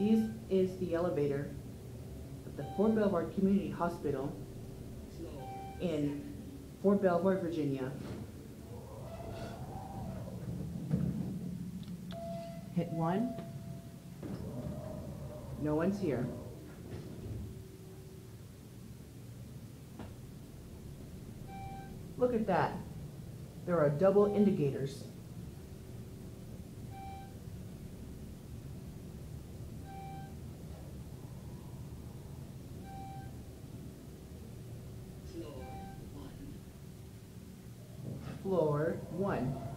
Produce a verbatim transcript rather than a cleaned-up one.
This is the elevator at the Fort Belvoir Community Hospital in Fort Belvoir, Virginia. Hit one. No one's here. Look at that. There are double indicators. Floor one. Floor one.